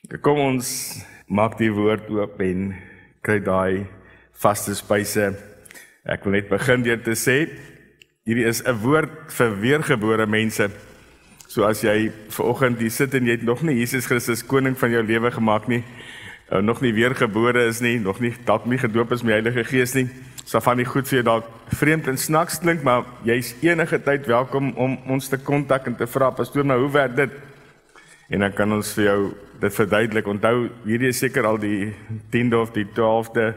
Kom ons maak die woord oop en kry daai vaste spyse. Ek wil net begin deur te sê, hierdie is 'n woord vir weergebore mense. So as jy vanoggend hier sit en jy het nog nie Jesus Christus koning van jou lewe gemaak nie, nog nie weergebore is nie, nog nie dalk nie gedoop is met die Heilige Gees nie, sal van die goed vir jou dalk vreemd en snaaks klink, maar jy's enige tyd welkom om ons te kontak en te vra, pastoor, maar hoe werk dit? En dan kan ons vir jou dit verduidelik. Onthou, hierdie is seker al die 10de of die 12de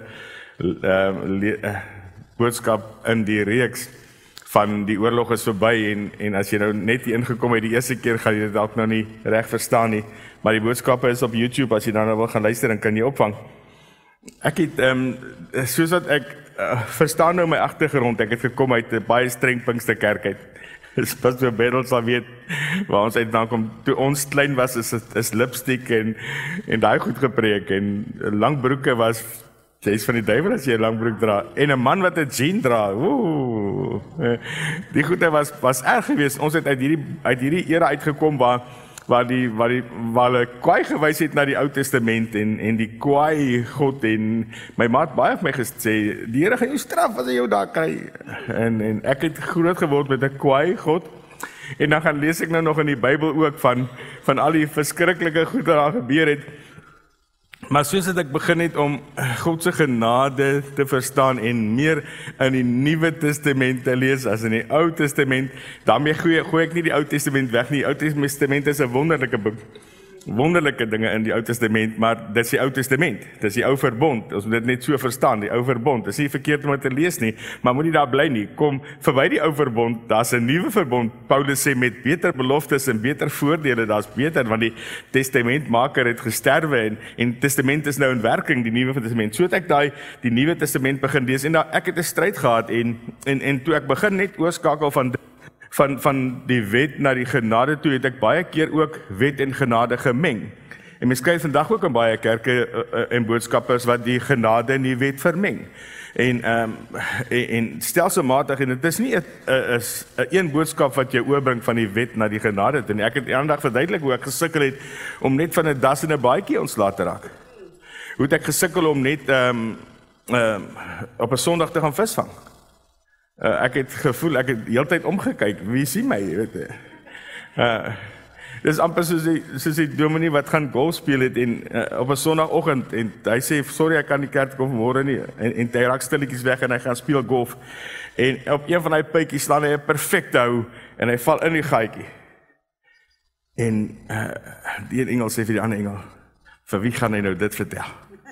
boodskap in die reeks van die oorlog is verby en as jy nou net hier ingekom het die eerste keer, gaan jy dit dalk nou nie reg verstaan nie. Maar die boodskappe is op YouTube, as jy dan nou wil gaan luister, dan kan jy opvang. Ek het, soos wat ek verstaan nou my agtergrond, ek het gekom uit 'n baie streng Pinksterkerk uit. Dis pas weer Bedel sal weet waar ons uit dan kom. Toe ons klein was, is lipstick en daai goed gepreek en lang broeke was, jy's van die duiwel as jy 'n lang broek dra. En 'n man wat 'n jean dra, die goede was erg geweest. Ons het uit hierdie era uitgekom waar hulle kwaai gewys het na die Ou Testament en die kwaai God en my maat baie vir my gesê, die Here gaan jou straf as hy jou daar kry. En ek het groot geword met 'n kwaai God. En dan gaan lees ek nou nog in die Bybel ook van al die verskriklike goed wat daar gebeur het. Maar soos dat ek begin het om God se genade te verstaan en meer in die Nuwe Testament te lees as in die Ou Testament, daarmee gooi ek nie die Ou Testament weg nie. Die Ou Testament is 'n wonderlike boek. Wonderlike dinge in die Ou Testament, maar dit is die Ou Testament. Dit is die Ou Verbond. Ons moet dit net so verstaan, die Ou Verbond. Dit is nie verkeerd om dit te lees nie, maar moenie daar bly nie. Kom verby die Ou Verbond, daar's 'n nuwe verbond. Paulus sê met beter beloftes en beter voordele, daar's beter want die testamentmaker het gesterwe en testament is nou in werking, die Nuwe Testament. So het ek die Nuwe Testament begin lees en ek het 'n stryd gehad en toe ek begin net oorskakel van die wet na die genade toe, het ek baie keer ook wet en genade gemeng. En mens kry vandag ook in baie kerke en boodskappers wat die genade en die wet vermeng. En stelselmatig, en dit is nie 'n boodskap wat jy oorbring van die wet na die genade toe nie. Ek het eendag verduidelik hoe ek gesukkel het om net van 'n das en 'n baadjie ontslae te raak. Hoe het ek gesukkel om net op 'n Sondag te gaan visvang. Ek het gevoel, ek het heeltyd omgekyk, wie sien my, weet jy. Dis amper soos die dominee wat gaan golf speel het en op 'n Sondagoggend en hy sê, sorry, ek kan nie kerk kom môre nie, en hy raak stilletjies weg en hy gaan speel golf. En op een van die puitjies slaan hy 'n perfekte hou en hy val in die gaatjie. En die engel sê vir die ander engel, vir wie gaan hy nou dit vertel?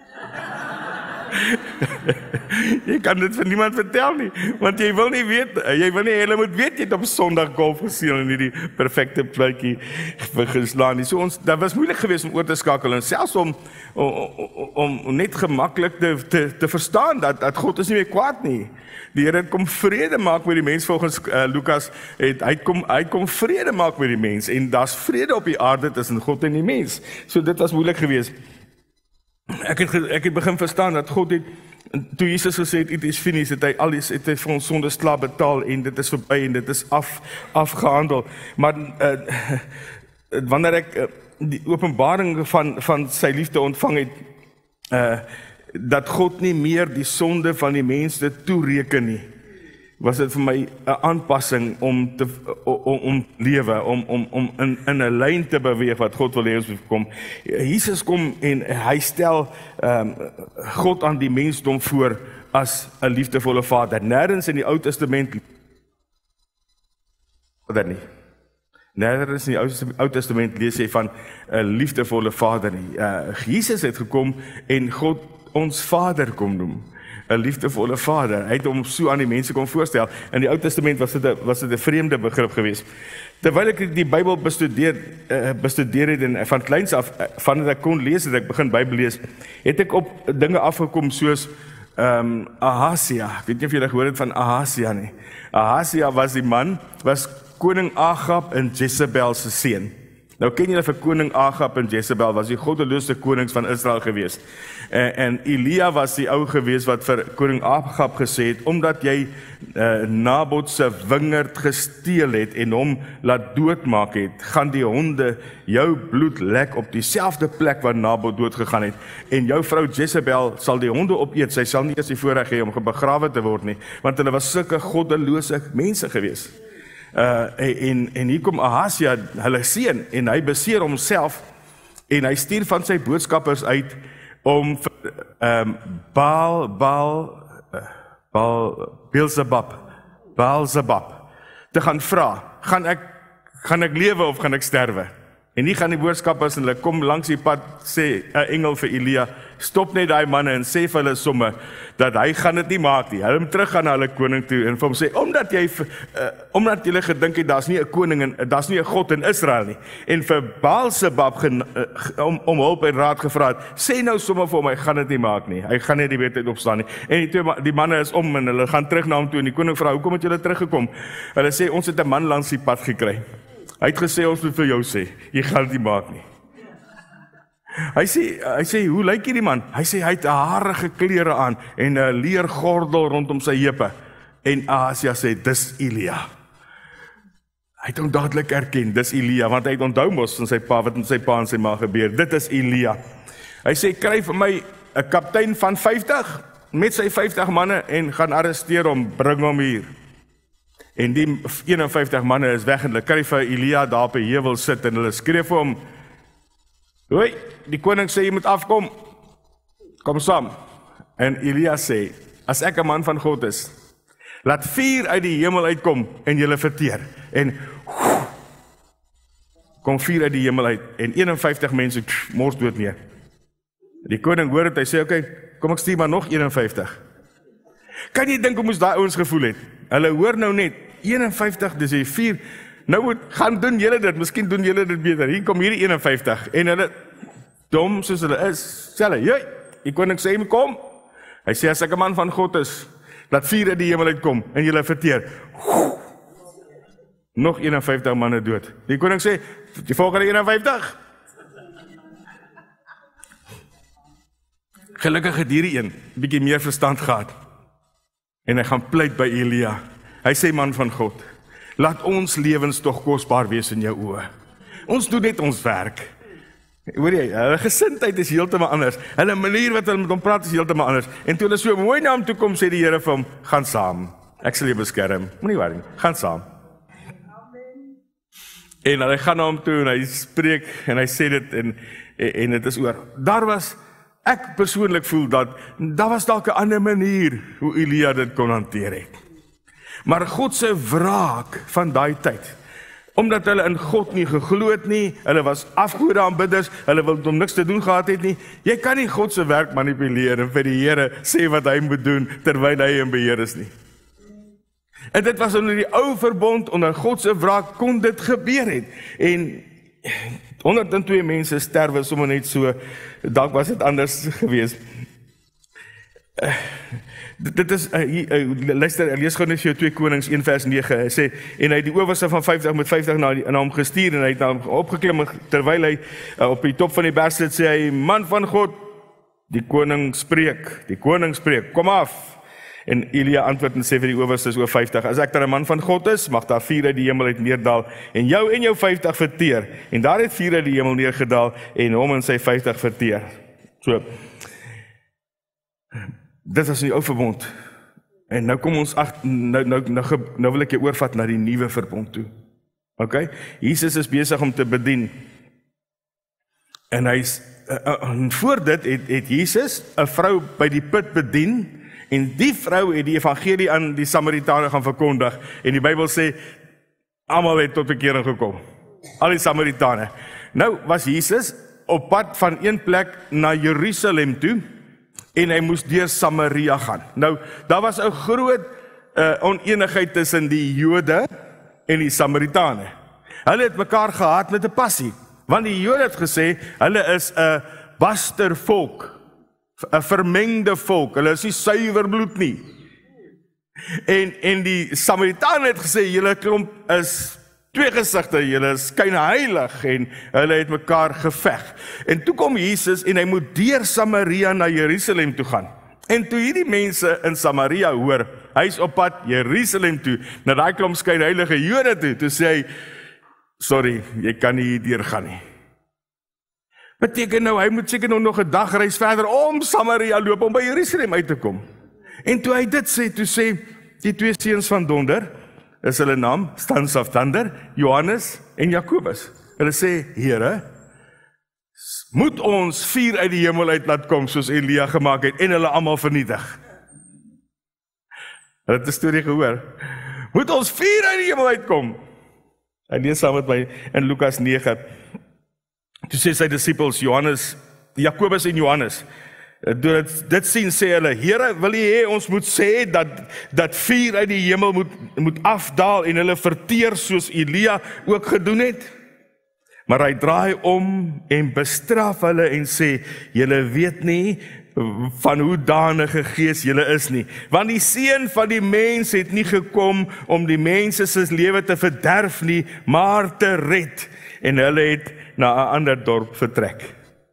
Jy kan dit vir niemand vertel nie, want jy wil nie hulle moet weet jy het op Sondag golf gespeel en hierdie perfekte plekkie geslaan nie. So dat was moeilik geweest om oor te skakel en selfs om net gemaklik te verstaan dat God is nie meer kwaad nie. Die Here kom vrede maak met die mens volgens Lukas, hy kom vrede maak met die mens en daar's vrede op die aarde tussen God en die mens. So dit was moeilik geweest. Ek het begin verstaan dat God het, toe Jesus gesê het, it is finished, het hy vir ons sondes klaar betaal en dit is verby en dit is afgehandel. Maar wanneer ek die openbaring van sy liefde ontvang het, dat God nie meer die sonde van die mense toereken nie, was dit vir my 'n aanpassing om lewe, om in 'n lyn te beweeg wat God wil hê ons moet kom. Jesus kom en hy stel God aan die mensdom voor as 'n liefdevolle Vader. Nêrens in die Ou Testament Nêrens in die Ou Testament lees jy van 'n liefdevolle Vader nie. Jesus het gekom en God ons Vader kom noem. 'n liefdevolle Vader. Hy het hom so aan die mense kom voorstel. In die Ou Testament was dit 'n vreemde begrip geweest. Terwyl ek die Bybel bestudeer het en van kleins af, vandat ek kon lees, het ek begin Bybel lees, het ek op dinge afgekom soos Ahazia. Ek weet nie of julle gehoor het van Ahazia nie. Ahazia was koning Agab en Jezebel se seun. Nou ken julle vir koning Agab en Jezebel, was die goddeloosste konings van Israel gewees. En Elia was die ou gewees wat vir koning Agab gesê het, omdat jy Nabot se wingerd gesteel het en hom laat doodmaak het, gaan die honde jou bloed lek op dieselfde plek waar Nabot doodgegaan het. En jou vrou Jezebel sal die honde opeet, sy sal nie eens die voorreg hê om begrawe te word nie, want hulle was sulke goddelose mense gewees. En hier kom Ahazia, hulle seun, en hy beseer homself, en hy stuur van sy boodskappers uit, om Beelzebub te gaan vra, gaan ek lewe of gaan ek sterwe? En nie gaan die boodskappers, en hulle kom langs die pad, sê 'n engel vir Elia, stop net daai manne en sê vir hulle somme, dat hy gaan dit nie maak nie. Hulle moet teruggaan na hulle koning toe, en vir hom sê, omdat julle gedink het, daar's nie 'n koning, en daar's nie 'n God in Israel nie, en vir Beelzebub om hulp en raad gevra het, sê nou somme vir hom, hy gaan dit nie maak nie, hy gaan nie die weertyd opstaan nie. En die manne is om, en hulle gaan terug na hom toe, en die koning vra, hoekom het julle teruggekom? Hulle sê, ons het 'n man langs die pad gekry. Hy het gesê, ons moet vir jou sê, jy gaan dit nie maak nie. Hy sê, hoe lyk hierdie man? Hy sê, hy het harige klere aan, en 'n leergordel rondom sy heupe. En Ahazia sê, dis Elia. Hy het hom dadelik erken, dis Elia, want hy het onthou mos van sy pa, wat met sy pa en sy ma gebeur, dit is Elia. Hy sê, kry vir my 'n kaptein van 50, met sy 50 manne, en gaan arresteer hom, bring hom hier. En die 51 manne is weg, en hulle kry vir Elia daar op 'n heuwel sit, en hulle skree vir hom, hoi, die koning sê, jy moet afkom, kom saam. En Elia sê, as ek 'n man van God is, laat vuur uit die hemel uitkom, en julle verteer, en kom vuur uit die hemel uit, en 51 mense mors dood neer. Die koning hoor het, hy sê, oké, kom ek stuur maar nog 51. Kan jy dink hoe moes daai ouens gevoel het? Hulle hoor nou net, 51, dis die 4, nou gaan doen julle dit, miskien doen julle dit beter, hier kom hierdie 51, en hulle, dom soos hulle is, sê hulle, jy, die koning sê, kom, hy sê, as ek 'n man van God is, laat vuur uit die hemel uitkom, en julle verteer, nog 51 manne dood, die koning sê, die volgende 51, gelukkig het hierdie een, bietjie meer verstand gehad, en hy gaan pleit by Elia, hy sê, man van God, laat ons lewens tog kosbaar wees in jou oë. Ons doen net ons werk. Hoor jy, hulle gesindheid is heeltemal anders. Hulle manier wat hulle met hom praat is heeltemal anders. En toe hulle so mooi na hom toe kom, sê die Here vir hom, gaan saam. Ek sal jou beskerm. Moenie worry, gaan saam. En hy gaan na hom toe en hy spreek en hy sê dit en dit is oor. Ek persoonlik voel dat daar was dalk 'n ander manier hoe Elia dit kon hanteer het. Maar God se wraak van daai tyd, omdat hulle in God nie geglo het nie, hulle was afgode aanbidders, hulle wil hom niks te doen gehad het nie, jy kan nie God se werk manipuleer en vir die Here sê wat hy moet doen, terwyl hy in beheer is nie. En dit was onder die ou verbond, onder God se wraak kon dit gebeur het, en 102 mense sterwe sommer net so, dalk was dit anders gewees. Dit is, luister, lees gou net vir jou 2 Konings 1 vers 9, hy sê, en hy het die owerste van 50 met 50 na hom gestuur, en hy het na hom opgeklim, terwyl hy op die top van die berg sit, sê hy, man van God, die koning spreek, kom af. En Elia antwoord en sê vir die owerstes oor 50, as ek dan 'n man van God is, mag daar vuur uit die hemel uit neerdal, en jou 50 verteer, en daar het vuur uit die hemel neergedaal, en hom en sy 50 verteer. So, dit was in die ou verbond, en nou kom ons, nou wil ek jou oorvat na die nuwe verbond toe, ok, Jesus is besig om te bedien, en voor dit het Jesus 'n vrou by die put bedien, en die vrou het die evangelie aan die Samaritane gaan verkondig, en die Bybel sê, almal het tot bekering gekom, al die Samaritane. Nou was Jesus op pad van een plek na Jerusalem toe, en hy moes deur Samaria gaan. Nou, daar was 'n groot oneenigheid tussen die Jode en die Samaritane. Hulle het mekaar gehaat met 'n passie, want die Jode het gesê, hulle is 'n bastervolk, 'n vermengde volk, hulle is nie suiwer bloed nie. En die Samaritane het gesê, julle klomp is twee gesigte, julle skyn heilig, en hulle het mekaar geveg. En toe kom Jesus, en hy moet deur Samaria na Jerusalem toe gaan. En toe hierdie mense in Samaria hoor, hy is op pad Jerusalem toe, na daai klomp skynheilige Jode toe sê hy, sorry, jy kan nie hier deur gaan nie. Beteken nou, hy moet seker nog 'n dag reis verder om Samaria loop om by Jerusalem uit te kom. En toe hy dit sê, toe sê die twee seuns van donder, is hulle naam, Sons of Thunder, Johannes en Jakobus. Hulle sê, Here, moet ons vuur uit die hemel uit laat kom, soos Elia gemaak het, en hulle almal vernietig. Hulle het die storie gehoor. Moet ons vuur uit die hemel uitkom? Hy lees saam met my in Lukas 9. Toe sê sy disippels, Jakobus en Johannes, dit sien, sê hulle, Here, wil jy hê ons moet sê dat vuur uit die hemel moet afdaal en hulle verteer soos Elia ook gedoen het? Maar hy draai om en bestraf hulle en sê, julle weet nie van hoe danige gees julle is nie. Want die Seun van die mens het nie gekom om die mense se lewe te verderf nie, maar te red. En hulle het na 'n ander dorp vertrek.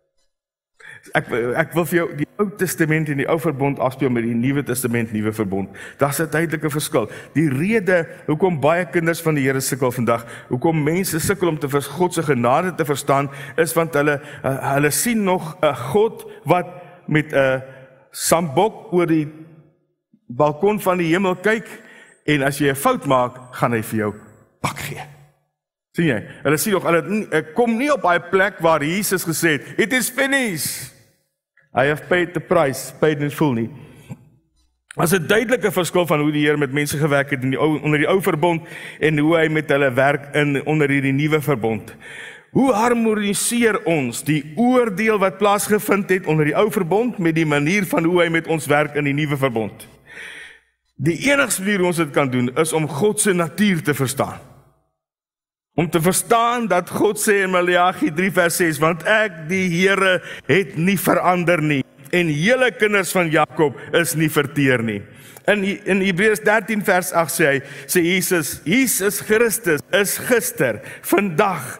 Ek wil vir jou die Ou Testament en die Ou Verbond afspeel met die Nuwe Testament, Nuwe Verbond. Daar's 'n duidelike verskil. Die rede hoekom baie kinders van die Here sukkel vandag, hoekom mense sukkel om God se genade te verstaan, is want hulle sien nog 'n God wat met 'n sambok oor die balkon van die hemel kyk, en as jy 'n fout maak, gaan hy vir jou pak gee. Sien jy? Hulle sien nog, hulle kom nie op daai plek waar Jesus gesê het, it is finished. I have paid the price, paid in full nie. As 'n duidelike verskil van hoe die Here met mense gewerk het onder die Ou Verbond en hoe hy met hulle werk onder hierdie Nuwe Verbond. Hoe harmoniseer ons die oordeel wat plaasgevind het onder die Ou Verbond met die manier van hoe hy met ons werk in die Nuwe Verbond? Die enigste manier hoe ons dit kan doen, is om God se natuur te verstaan. Om te verstaan dat God sê in Maleagi 3 vers 6, want ek, die Here, het nie verander nie, en julle kinders van Jakob is nie verteer nie. In Hebreërs 13 vers 8 sê Jesus Christus is gister, vandag,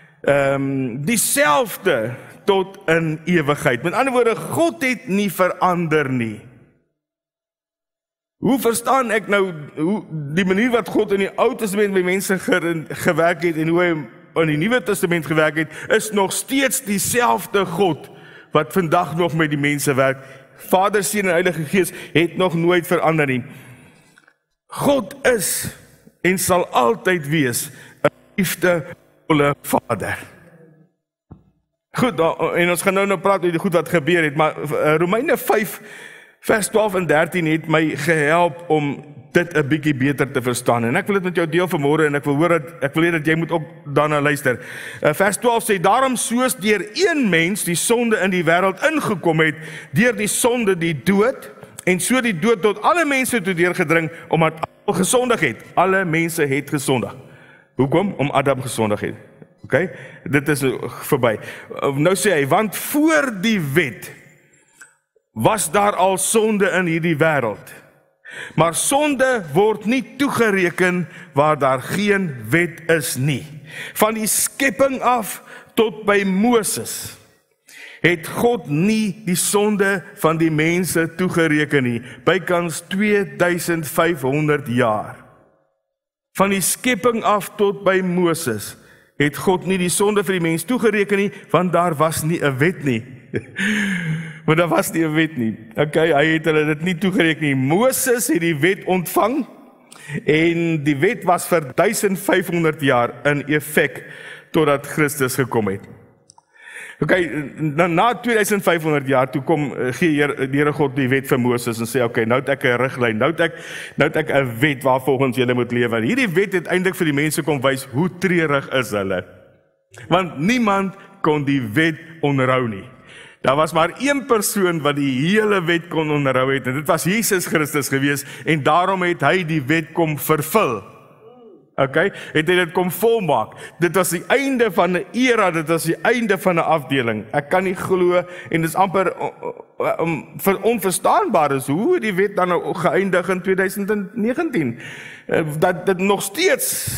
dieselfde tot in ewigheid. Met ander woorde, God het nie verander nie. Hoe verstaan ek nou die manier wat God in die Ou Testament met mense gewerk het en hoe hy in die Nuwe Testament gewerk het, is nog steeds dieselfde God wat vandag nog met die mense werk. Vader, Seun en Heilige Gees het nog nooit verander nie. God is en sal altyd wees 'n liefdevolle Vader. Goed, en ons gaan nou praat oor die goed wat gebeur het, maar Romeine 5 vers 12 en 13 het my gehelp om dit 'n bietjie beter te verstaan. En ek wil dit met jou deel vanmôre en ek wil hê dat jy moet ook daarna luister. Vers 12 sê, daarom soos deur een mens die sonde in die wêreld ingekom het, deur die sonde die dood, en so die dood tot alle mense toe deurgedring, omdat almal gesondig het. Alle mense het gesondig. Hoekom? Om Adam gesondig het. Okay? Dit is verby. Nou sê hy, want voor die wet was daar al sonde in hierdie wêreld. Maar sonde word nie toegereken waar daar geen wet is nie. Van die skepping af tot by Moses het God nie die sonde van die mense toegereken nie, bykans 2500 jaar. Van die skepping af tot by Moses het God nie die sonde vir die mens toegereken nie, want daar was nie 'n wet nie. Maar daar was nie 'n wet nie. Okay, hy het hulle dit nie toegereken nie. Moses het die wet ontvang en die wet was vir 1500 jaar in effek totdat Christus gekom het. Okay, na 2500 jaar toe gee die Here God die wet vir Moses en sê okay, nou het ek 'n riglyn, nou het ek 'n wet waarvolgens julle moet lewe. Hierdie wet het eintlik vir die mense kom wys hoe treurig is hulle. Want niemand kon die wet onderhou nie. Daar was maar een persoon wat die hele wet kon onderhou het, en dit was Jesus Christus gewees, en daarom het hy die wet kom vervul. Okay, het hy dit kom volmaak. Dit was die einde van 'n era, dit was die einde van 'n afdeling. Ek kan nie glo, en dit is amper onverstaanbaar is, hoe die wet dan nou geëindig in 2019. Dat dit nog steeds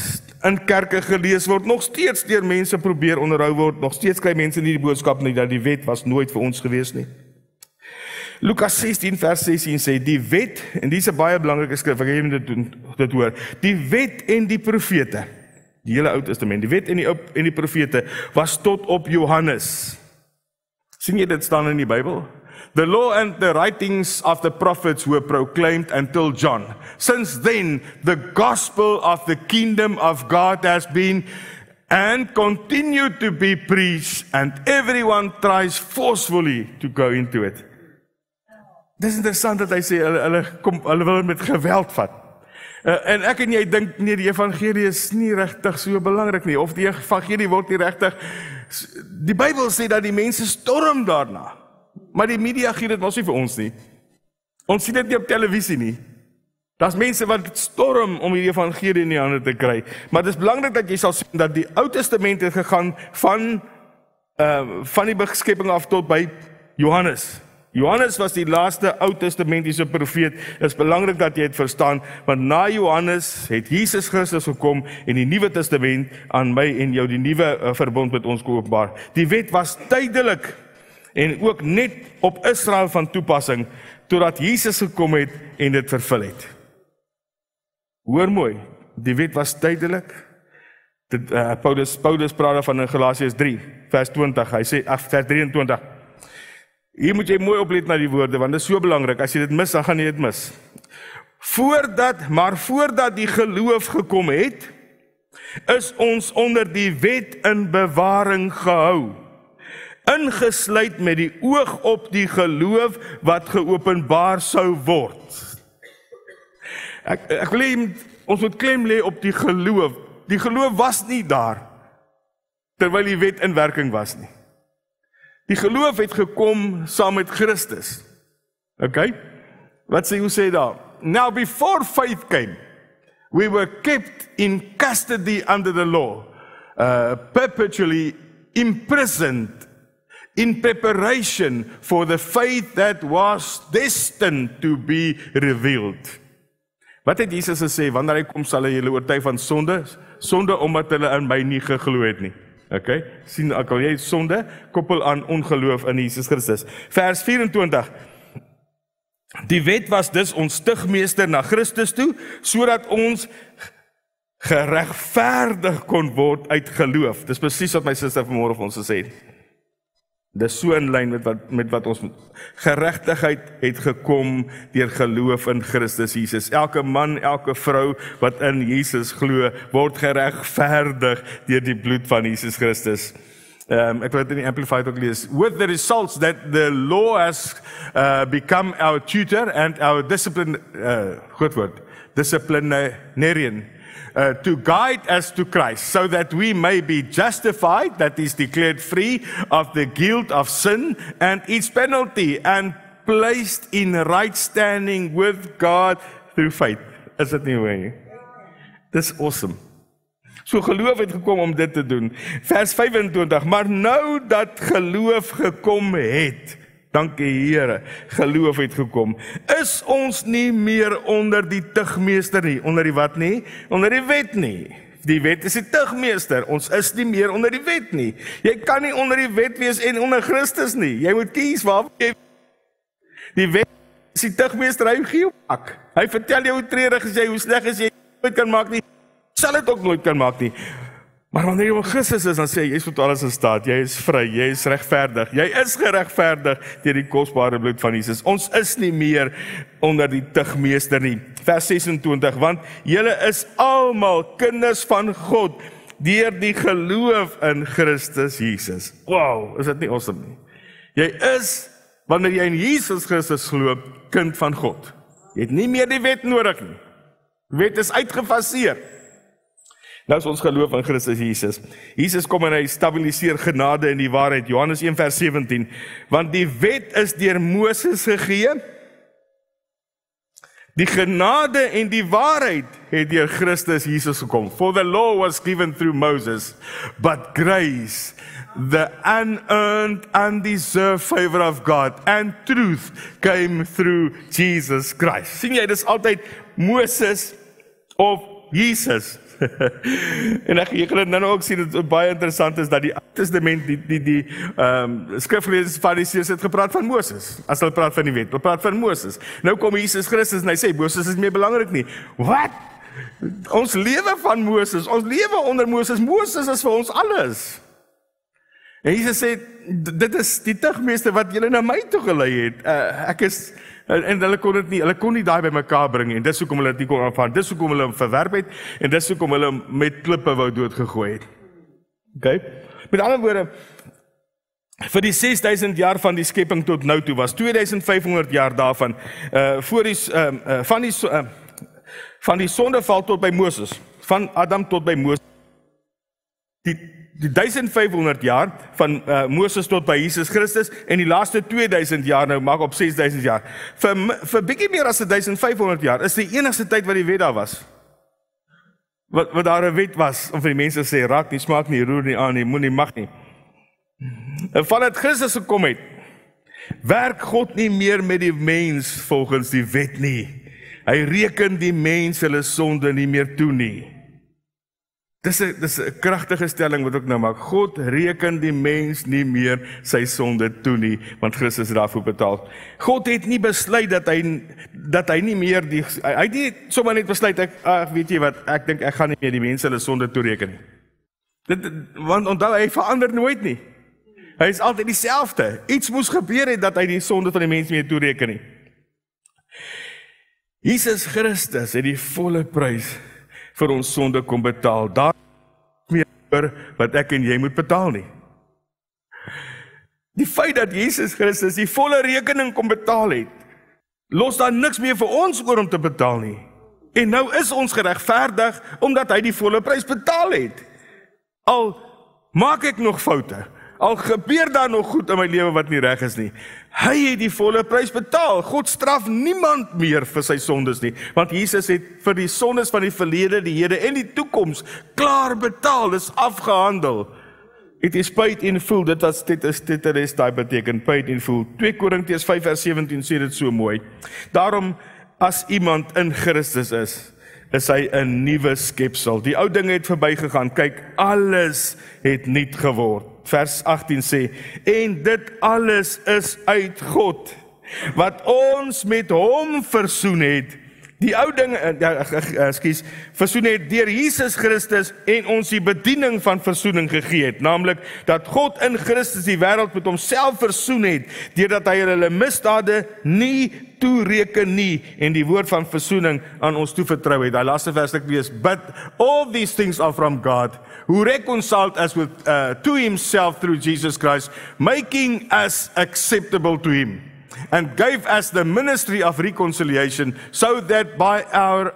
in kerke gelees word, nog steeds deur mense probeer onderhou word, nog steeds kry mense nie die boodskap nie, dat die wet was nooit vir ons gewees nie. Lukas 16 vers 16 sê, die wet, en die is 'n baie belangrike skrif, ek het dit hoor, die wet en die profete, die hele Ou Testament, die wet en die profete, was tot op Johannes. Sien jy dit staan in die Bybel? The law and the writings of the prophets were proclaimed until John. Since then, the gospel of the kingdom of God has been and continued to be preached, and everyone tries forcefully to go into it. Dis interessant dat hy sê, hulle wil met geweld vat. En ek en jy dink, nee, die evangelie is nie regtig so belangrik nie, of die evangelie word nie regtig, die Bybel sê dat die mense storm daarna, maar die media gee dit mos nie vir ons nie. Ons sien dit nie op televisie nie. Daar's mense wat storm om die evangelie in die hande te kry, maar dit is belangrik dat jy sal sien dat die Ou Testament het gegaan van die beskepping af tot by Johannes. Johannes was die laaste Ou Testamentiese profeet. Dit is belangrik dat jy het verstaan, want na Johannes het Jesus Christus gekom en die Nuwe Testament aan my en jou die nuwe verbond met ons geopenbaar. Die wet was tydelik en ook net op Israel van toepassing, totdat Jesus gekom het en dit vervul het. Hoor mooi, die wet was tydelik. Paulus praat van in Galasiërs 3, vers 20, hy sê, vers 23, hier moet jy mooi oplet na die woorde, want dit is so belangrik, as jy dit mis, dan gaan jy dit mis. Voordat die geloof gekom het, is ons onder die wet in bewaring gehou, ingesluit met die oog op die geloof wat geopenbaar sou word. Ek wil hê, ons moet klem lê op die geloof. Die geloof was nie daar, terwyl die wet in werking was nie. Die geloof het gekom saam met Christus. Okay? Hoe sê daar? Now before faith came, we were kept in custody under the law, perpetually imprisoned in preparation for the faith that was destined to be revealed. Wat het Jesus gesê? Wanneer hy kom, sal hy julle oortuig van sonde omdat hulle in my nie geglo het nie. Okay? Sien, ek al jy sonde koppel aan ongeloof in Jesus Christus. Vers 24. Die wet was dus ons stigmeester na Christus toe, sodat ons geregverdig kon word uit geloof. Dis presies wat my suster vanmôre vir ons gesê het. Dis so in lyn met wat ons geregtigheid het gekom deur geloof in Christus Jesus. Elke man, elke vrou wat in Jesus glo, word geregverdig deur die bloed van Jesus Christus. Ek wil dit in die Amplified ook lees. With the results that the law has become our tutor and our disciplinarian. To guide us to Christ, so that we may be justified, that is declared free of the guilt of sin and its penalty, and placed in right standing with God through faith. Is dit nie waar nie? Dis awesome. So geloof het gekom om dit te doen. Vers 25, maar nou dat geloof gekom het, dankie Here, geloof het gekom, is ons nie meer onder die tugmeester nie. Onder die wat nie? Onder die wet nie. Die wet is die tugmeester, ons is nie meer onder die wet nie. Jy kan nie onder die wet wees en onder Christus nie. Jy moet kies waar jy. Die wet is die tugmeester, hy gee jou pak. Hy vertel jou hoe treurig is jy, hoe sleg is jy, nooit kan maak nie. Sal dit ook nooit kan maak nie. Maar wanneer jy op Christus is, dan sê jy is tot alles in staat, jy is vry, jy is regverdig, jy is geregverdig deur die kosbare bloed van Jesus. Ons is nie meer onder die tugmeester nie. Vers 26, want julle is almal kinders van God deur die geloof in Christus Jesus. Wow, is dit nie awesome nie? Jy is, wanneer jy in Jesus Christus glo, kind van God. Jy het nie meer die wet nodig nie. Die wet is uitgefaseer. Nou is ons geloof in Christus Jesus. Jesus kom en hy stabiliseer genade in die waarheid. Johannes 1 vers 17. Want die wet is deur Moses gegee. Die genade en die waarheid het deur Christus Jesus gekom. For the law was given through Moses, but grace, the unearned, undeserved favor of God and truth came through Jesus Christ. Sien jy, dis altyd Moses of Jesus. En ek gaan dit nou ook sien, dat baie interessant is, dat die Ou Testament, die skrifgeleerders Fariseërs het gepraat van Moses, as hulle praat van die wet, hulle praat van Moses. Nou kom Jesus Christus en hy sê, Moses is meer belangrik nie. Wat? Ons lewe van Moses, ons lewe onder Moses, Moses is vir ons alles. En Jesus sê, dit is die tugmeester wat julle na my toe gelei het. En hulle kon nie daai by mekaar bring nie, en dis hoekom hulle dit nie kon aanvaar, dis hoekom hulle hom verwerp het, en dis hoekom hulle hom met klippe wou doodgegooi het. Okay? Met ander woorde, vir die 6000 jaar van die skepping tot nou toe was 2500 jaar daarvan, van die sondeval tot by Moses, van Adam tot by Moses, die 1500 jaar van Moses tot by Jesus Christus en die laaste 2000 jaar nou maak op 6000 jaar. Vir bietjie meer as 1500 jaar is die enigste tyd wat die wet daar was. Wat daar 'n wet was om vir die mense sê raak nie, smaak nie, roer nie aan nie, moenie, mag nie. En vandat Christus gekom het, werk God nie meer met die mens volgens die wet nie. Hy reken die mens hulle sonde nie meer toe nie. Dis 'n kragtige stelling wat ek nou maak. God reken die mens nie meer sy sonde toe nie, want Christus het daarvoor betaal. God het nie besluit dat hy nie meer hy het nie sommer net besluit weet jy wat, ek dink ek gaan nie meer die mense hulle sonde toereken nie. Want onthou, hy verander nooit nie. Hy is altyd dieselfde. Iets moes gebeur het dat hy die sonde van die mense nie meer toereken nie. Jesus Christus het die volle prys vir ons sonde kom betaal. Daar is meer wat ek en jy moet betaal nie. Die feit dat Jesus Christus die volle rekening kom betaal het, los daar niks meer vir ons oor om te betaal nie. En nou is ons geregverdig omdat hy die volle prys betaal het. Al maak ek nog foute, al gebeur daar nog goed in my lewe wat nie reg is nie, hy het die volle prys betaal. God straf niemand meer vir sy sondes nie, want Jesus het vir die sondes van die verlede, die hede en die toekoms klaar betaal, dis afgehandel. It is paid in full, dit is daai beteken, paid in full. 2 Korintiërs 5 vers 17 sê dit so mooi. Daarom, as iemand in Christus is hy 'n nuwe skepsel. Die ou dinge het verbygegaan, kyk, alles het nuut geword. Vers 18 sê, en dit alles is uit God, wat ons met hom versoen het. Die ou dinge, versoen het deur Jesus Christus en ons die bediening van versoening gegee het, naamlik dat God in Christus die wêreld met homself versoen het, deurdat hy hulle misdade nie toereken nie en die woord van versoening aan ons toevertrou het. Daai laaste vers ek lees, but all these things are from God, who reconciled us to himself through Jesus Christ, making us acceptable to him, and gave us the ministry of reconciliation, so that by our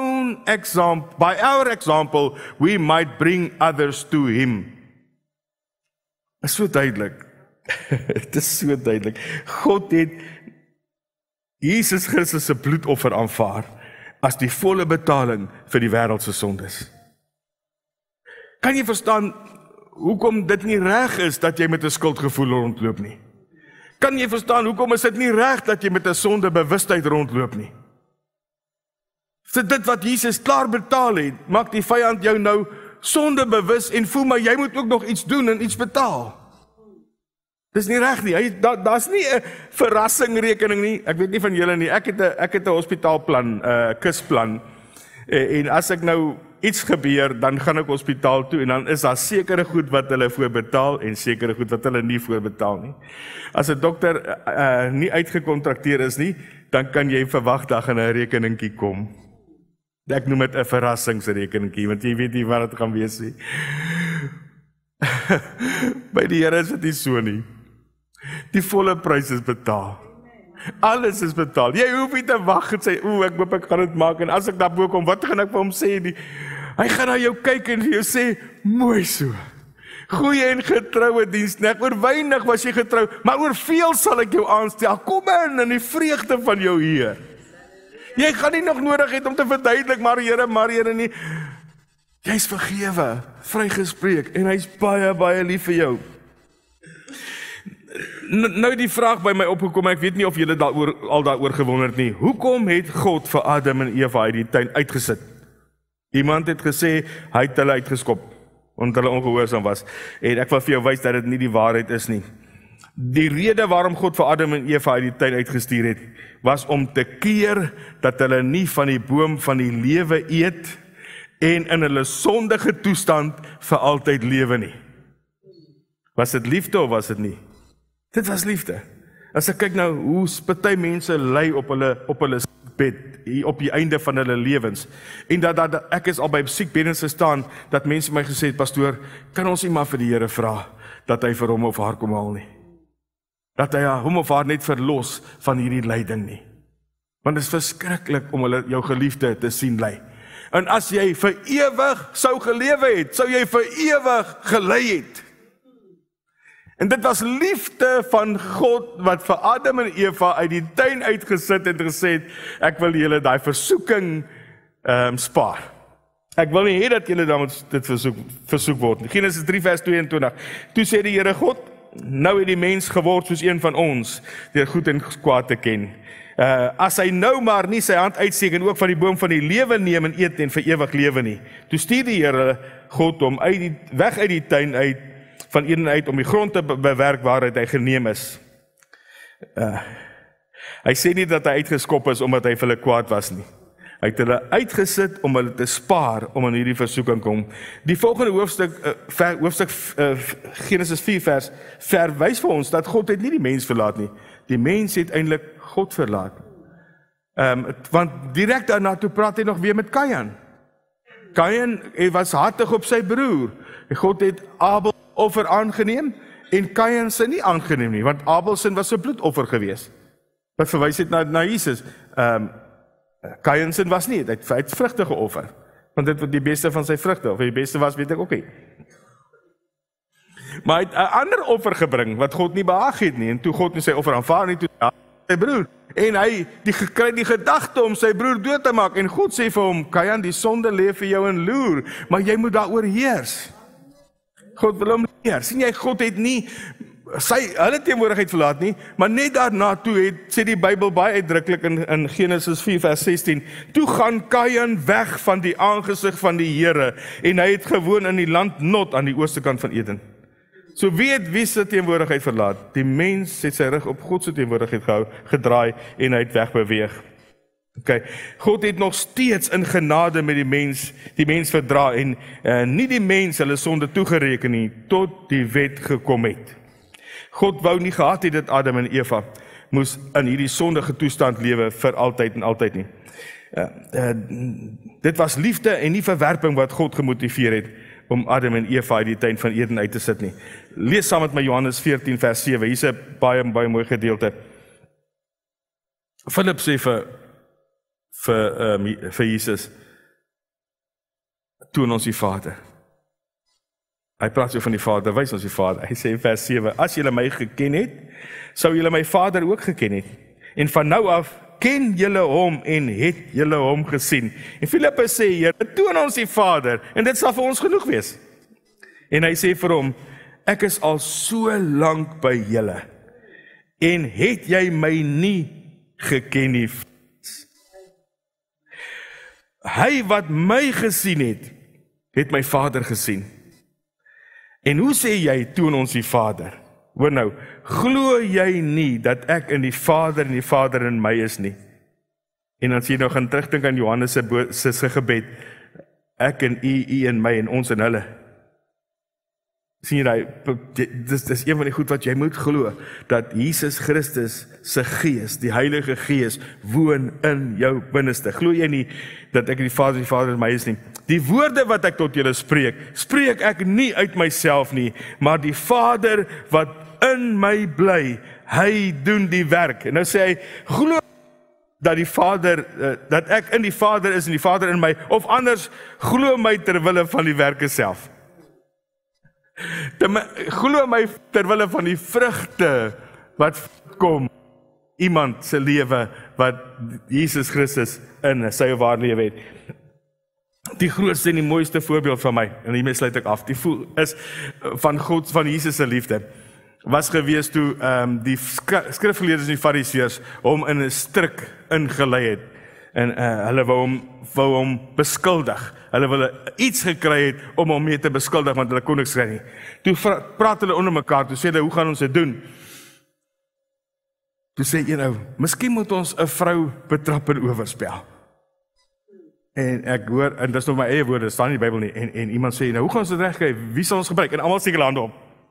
example, we might bring others to him. Dit is so duidelik. Dit is so duidelik. God het Jesus Christus se bloedoffer aanvaar as die volle betaling vir die wêreld se sondes. Kan jy verstaan hoekom dit nie reg is dat jy met 'n skuldgevoel rondloop nie? Kan jy verstaan hoekom is dit nie reg dat jy met 'n sondebewustheid rondloop nie? Dit wat Jesus klaar betaal het, maak die vyand jou nou sondebewus en voel maar jy moet ook nog iets doen en iets betaal. Dis nie reg nie. Daar's nie 'n verrassingrekening nie. Ek weet nie van julle nie. Ek het 'n hospitaalplan, kusplan. En as ek nou iets gebeur, dan gaan ek hospitaal toe en dan is daar sekere goed wat hulle voorbetaal en sekere goed wat hulle nie voorbetaal nie. As 'n dokter nie uitgekontrakteer is nie, dan kan jy verwag dat 'n rekeningkie kom. Ek noem dit 'n verrassingsrekeningkie, want jy weet nie wat dit gaan wees nie. By die Here is dit nie so nie. Die volle prys is betaal. Alles is betaal. Jy hoef nie te wag en sê, ek hoop ek gaan dit maak en as ek daarbo kom, wat gaan ek vir hom sê nie? Hy gaan na jou kyk en vir jou sê, mooi so. Goeie en getroue diensknegt, oor weinig was jy getrou, maar oor veel sal ek jou aanstel. Kom in die vreugde van jou Heer. Jy gaan nie nog nodig hê om te verduidelik, maar Here nie. Jy's vergewe, vrygespreek en hy's baie, baie lief vir jou. Nou die vraag by my opgekom, ek weet nie of julle al daaroor gewonder het nie. Hoekom het God vir Adam en Eva uit die tuin uitgesit? Iemand het gesê, hy het hulle uitgeskop, omdat hulle ongehoorsaam was. En ek wil vir jou wys dat dit nie die waarheid is nie. Die rede waarom God vir Adam en Eva uit die tuin uitgestuur het, was om te keer dat hulle nie van die boom van die lewe eet en in hulle sondige toestand vir altyd lewe nie. Was dit liefde of was dit nie? Dit was liefde. As ek kyk nou hoe party mense ly op hulle bed, op die einde van hulle lewens, en dat ek is al by siekbeddens gestaan, dat mense my gesê het, pastoor, kan ons nie maar vir die Here vra, dat hy vir hom of haar kom haal nie? Dat hy hom of haar net verlos van hierdie lyding nie. Want dit is verskriklik om jou geliefde te sien ly. En as jy vir ewig sou gelewe het, sou jy vir ewig gely het. En dit was liefde van God, wat vir Adam en Eva uit die tuin uitgesit het en gesê het, ek wil julle daai versoeking spaar. Ek wil nie hê dat julle dan dit versoek word. Genesis 3 vers 22. Toe sê die Here God, nou het die mens geword soos een van ons, deur goed en kwaad te ken. As hy nou maar nie sy hand uitsteek en ook van die boom van die lewe neem en eet en vir ewig lewe nie. Toe stuur die Here God hom weg uit die tuin uit, van Eden uit, om die grond te bewerk waaruit hy geneem is. Hy sê nie dat hy uitgeskop is omdat hy vir hulle kwaad was nie. Hy het hulle uitgesit om hulle te spaar, om in hierdie versoeking kom. Die volgende hoofstuk Genesis 4 vers, verwys vir ons dat God het nie die mens verlaat nie. Die mens het eintlik God verlaat. Want direk daarna toe praat hy nog weer met Kain. Kain was hartig op sy broer. God het Abel offer aangeneem en Kain se nie aangeneem nie, want Abel se was 'n bloedoffer gewees. Wat verwys het na Jesus. Kain se was nie, hy het vrugte geoffer, want dit was die beste van sy vrugte, of die beste was, weet ek ook nie. Maar hy het 'n ander offer gebring wat God nie behaag het nie, en toe God nie sy offer aanvaar nie, toe sy broer, en hy kry die gedagte om sy broer dood te maak, en God sê vir hom, Kain, die sonde lê vir jou in loer, maar jy moet daaroor heers. God wil hom leer. Sien jy, God het nie hulle teenwoordigheid verlaat nie, maar net daarna toe sê die Bybel baie uitdruklik in Genesis 4 vers 16, toe gaan Kain weg van die aangesig van die Here, en hy het gewoon in die land Nod aan die ooste kant van Eden. So wie se teenwoordigheid verlaat? Die mens het sy rug op God se teenwoordigheid gedraai, en hy het wegbeweeg. Okay. God het nog steeds in genade met die mens verdra, en nie die mens hulle sonde toegereken nie, tot die wet gekom het. God wou nie gehad het dat Adam en Eva moes in hierdie sondige toestand lewe vir altyd en altyd nie. Dit was liefde en nie verwerping wat God gemotiveer het om Adam en Eva uit die tuin van Eden uit te sit nie. Lees saam met my Johannes 14 vers 7, hier is 'n baie mooi gedeelte. Philip sê vir Jesus, toon ons die Vader. Hy praat so van die Vader, wys ons die Vader. Hy sê in vers 7, as julle my geken het, sou julle my Vader ook geken het. En van nou af ken julle hom en het julle hom gesien. En Filippus sê, Here, toon ons die Vader, en dit sal vir ons genoeg wees. En hy sê vir hom, ek is al so lank by julle, en het jy my nie geken nie? Hy wat my gesien het my Vader gesien. En hoe sê jy, toon ons die Vader? Hoor nou, glo jy nie dat ek in die Vader en die Vader in my is nie? En as jy nou gaan terugdink aan Johannes se gebed, ek en u in my en ons in hulle. Sien jy, dis een van die goed wat jy moet glo, dat Jesus Christus se Gees, die Heilige Gees, woon in jou binneste. Glo jy nie dat ek die Vader in my is nie? Die woorde wat ek tot julle spreek ek nie uit myself nie, maar die Vader wat in my bly, hy doen die werk. En nou sê hy, glo dat die Vader, dat ek in die Vader is en die Vader in my, of anders, glo my terwille van die werke self. Glo my terwille van die vrugte wat kom, iemand se lewe wat Jesus Christus in sy ware lewe het. Die grootste en die mooiste voorbeeld van my, en hiermee sluit ek af, is van God, van Jesus se liefde, was gewees toe die skrifgeleerdes en die fariseërs hom in 'n struik ingelei het. En hulle wou hom beskuldig. Hulle wil iets gekry het om hom mee te beskuldig, want hulle kon niks kry nie. Toe praat hulle onder mekaar, toe sê hulle, hoe gaan ons dit doen? Toe sê een ou, miskien moet ons 'n vrou betrap in oorspel. En ek hoor, en dis nog my eie woorde, staan nie in die Bybel nie, en iemand sê, nou hoe gaan ons dit regkry? Wie sal ons gebruik? En almal steek hulle hande op.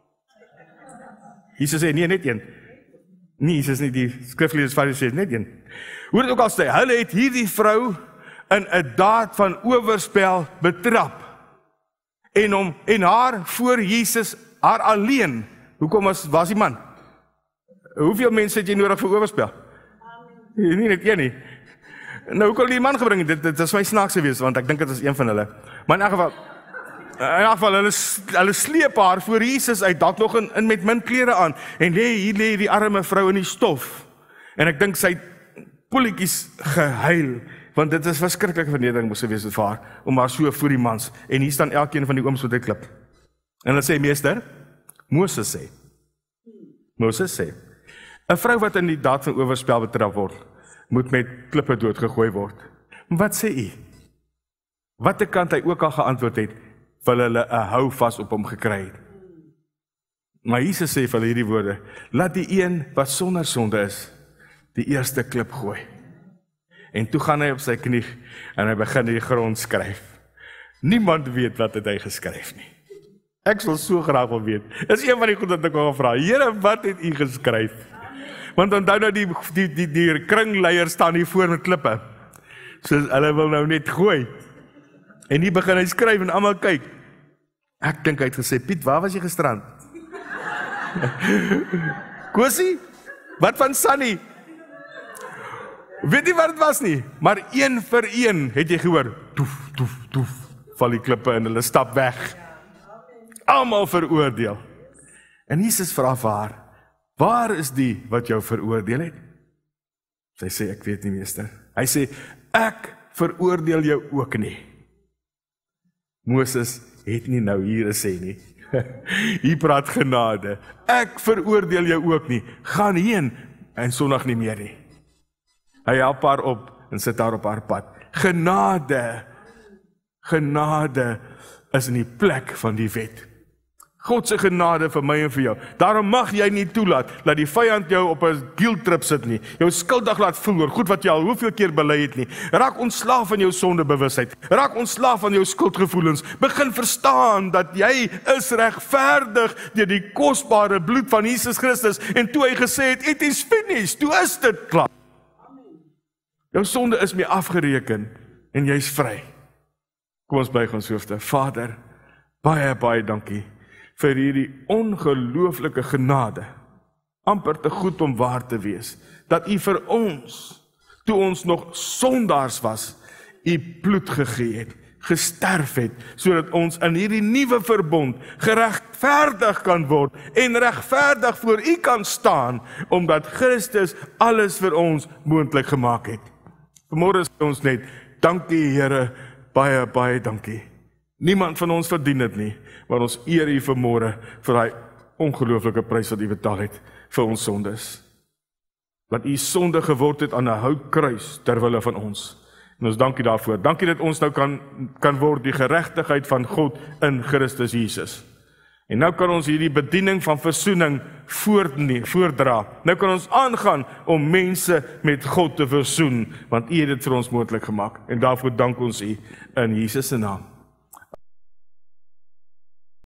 Jesus sê, nee, net een. Nee, Jesus nie, die skrifgeleerdes Fariseërs sê, net een. Hoe dit ook al sê, hulle het hierdie vrou in 'n daad van oorspel betrap. En haar voor Jesus, haar alleen. Hoekom was die man? Hoeveel mense het jy nodig vir oorspel? Nie net een nie. Nou, hoe kan die man gebring? Dit is my snaaks gewees, want ek dink dit is een van hulle. Maar in elk geval, hulle sleep haar voor Jesus uit, dalk nog in met min klere aan, en hier lê die arme vrou in die stof. En ek dink sy het poeltjies gehuil, want dit is verskriklike vernedering moes gewees het vir haar, om haar so voor die mans, en hier staan elkeen van die ooms met 'n klip. En hulle sê, meester, Moses sê, 'n vrou wat in die daad van oorspel betrap word, moet met klippe doodgegooi word. Wat sê u? Watter kant hy ook al geantwoord het, wil hulle 'n hou vas op hom gekry het. Maar Jesus sê vir hulle hierdie woorde, laat die een wat sonder sonde is, die eerste klip gooi. En toe gaan hy op sy knie, en hy begin die grond skryf. Niemand weet wat het hy geskryf nie. Ek sal so graag wil weet. Is een van die goed wat ek wil vra, Here, wat het u geskryf? Want onthou nou die kringleiers staan hier voor met klippe. So hulle wil nou net gooi. En hier begin hy skryf en almal kyk. Ek dink hy het gesê, Piet, waar was jy gisterand? Kosie? Wat van Sunny? Weet jy wat het was nie? Maar een vir een het jy gehoor, toef, toef, toef, val die klippe en hulle stap weg. Almal veroordeel. En Jesus vra vir haar, waar is die wat jou veroordeel het? Sy sê, ek weet nie, meester. Hy sê, ek veroordeel jou ook nie. Moses het nie nou hier gesê nie. Hier praat genade. Ek veroordeel jou ook nie. Gaan heen en sondig nie meer nie. Hy help haar op en sit haar op haar pad. Genade is in die plek van die wet. God se genade vir my en vir jou. Daarom mag jy nie toelaat dat die vyand jou op 'n guilt trip sit nie. Jou skuldig laat voel oor goed wat jy al hoeveel keer bely het nie. Raak ontslaaf van jou sondebewusheid. Raak ontslaaf van jou skuldgevoelens. Begin verstaan dat jy is regverdig deur die kosbare bloed van Jesus Christus. En toe hy gesê het, it is finished, toe is dit klaar. Jou sonde is mee afgereken en jy's vry. Kom ons buig ons hoofde. Vader, baie dankie vir hierdie ongelooflike genade, amper te goed om waar te wees, dat u vir ons, toe ons nog sondaars was, u bloed gegee het, gesterf het, sodat ons in hierdie nuwe verbond geregverdig kan word, en regverdig voor u kan staan, omdat Christus alles vir ons moontlik gemaak het. Vanmôre sê ons net, dankie Here, baie dankie. Niemand van ons verdien dit nie, maar ons eer u vanmôre vir daai ongelooflike prys wat u betaal het vir ons sondes. Dat u sonde geword het aan 'n houtkruis ter wille van ons. En ons dankie daarvoor. Dankie dat ons nou kan word die geregtigheid van God in Christus Jesus. En nou kan ons hierdie bediening van versoening voordra. Nou kan ons aangaan om mense met God te versoen, want u het dit vir ons moontlik gemaak. En daarvoor dank ons u in Jesus se naam.